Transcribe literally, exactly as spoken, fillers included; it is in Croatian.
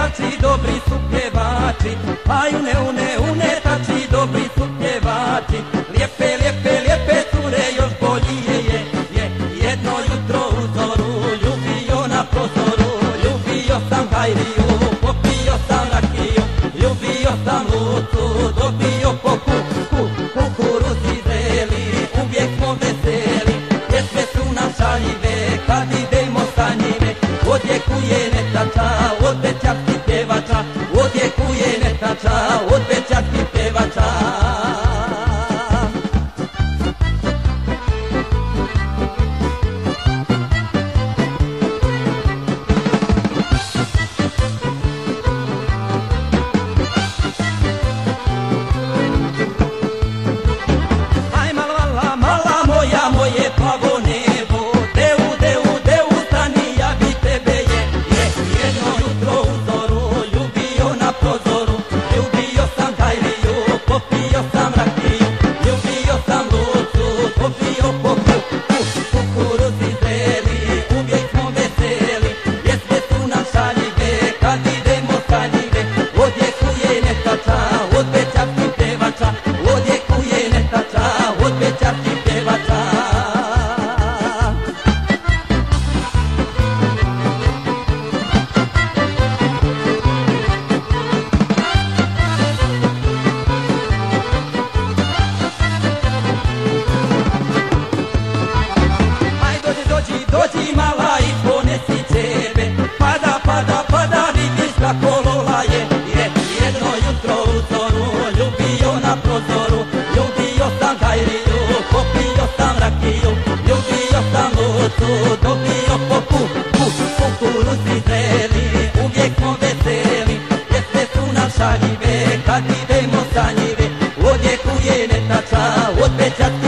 unetači, dobri su pjevači, aj une, une, unetači, dobri su pjevači. Lijepe, lijepe, lijepe cure, još bolji je, je, je. Jedno jutro u zoru, ljubio na prozoru, ljubio sam Hajriju, popio sam rakiju, ljubio sam Lucu, dobio po ku, ku, kukuruzi zeli, uvijek smo veseli, pjesme su nam šaljive, kad idemo sa njime, odjekuje netača, od bećarskih pjevača, odjekuje netača, od bećarskih pjevača. Aj mala, mala moja, moje plavo nebo, deu, deu, deu, stani, ja bi tebe je, je. Jedno jutro u zoru, ljubio na prozoru, ljubio sam Hajriju, popio sam rakiju, ljubio sam Lucu, popio po ku, ku, kukuruzi zeli, uvijek smo veseli, pjesme su nam šaljive, kad idemo sa njime, odjekuje netača, od bećarskih pjevača, odjekuje netača, od bećarskih pjevača. Aj dođi, dođi, dođi mala i ponesi ćebe, pada, pada, pada, vidiš kako lola je, je. Jedno jutro u zoru, ljubio na prozoru, ljubio sam Hajriju, popio sam rakiju, ljubio sam Lucu, dobio po ku, ku, kukuruzi zeli, uvijek smo veseli, pjesme su nam šaljive, kad idemo sa njime, odjekuje netača, od bećarskih